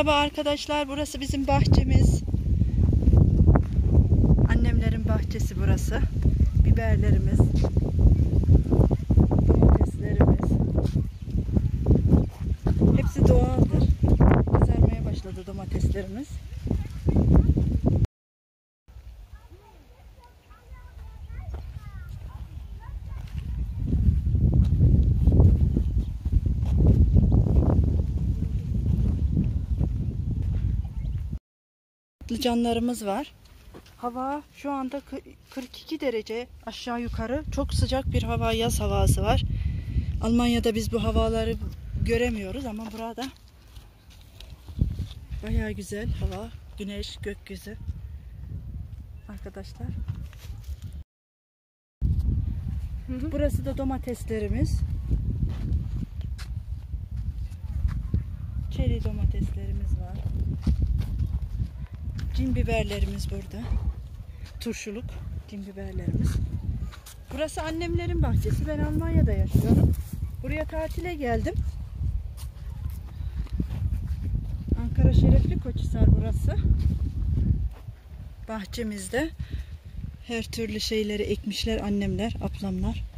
Merhaba arkadaşlar, burası bizim bahçemiz. Annemlerin bahçesi burası. Biberlerimiz, domateslerimiz. Hepsi doğaldır. Kızarmaya başladı domateslerimiz. Patlıcanlarımız var. Hava şu anda 42 derece aşağı yukarı. Çok sıcak bir hava, yaz havası var. Almanya'da biz bu havaları göremiyoruz ama burada bayağı güzel hava, güneş, gökyüzü. Arkadaşlar. Burası da domateslerimiz. Çeri domateslerimiz var. Cin biberlerimiz burada. Turşuluk cin biberlerimiz. Burası annemlerin bahçesi. Ben Almanya'da yaşıyorum. Buraya tatile geldim. Ankara Şerefli Koçhisar burası. Bahçemizde her türlü şeyleri ekmişler annemler, ablamlar.